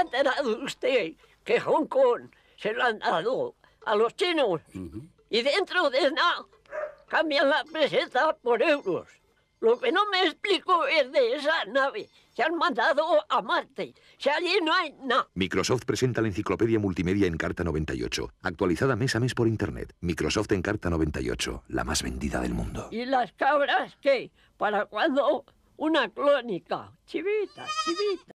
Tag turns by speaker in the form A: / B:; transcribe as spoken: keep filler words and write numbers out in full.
A: ha enterado usted que Hong Kong se lo han dado a los chinos? Uh-huh. Y dentro de nada cambian la peseta por euros. Lo que no me explico es de esa nave. Se han mandado a Marte. Si allí no hay nada.
B: Microsoft presenta la enciclopedia multimedia Encarta noventa y ocho, actualizada mes a mes por Internet. Microsoft Encarta noventa y ocho, la más vendida del mundo.
A: ¿Y las cabras qué? ¿Para cuándo una clónica? Chivita, chivita.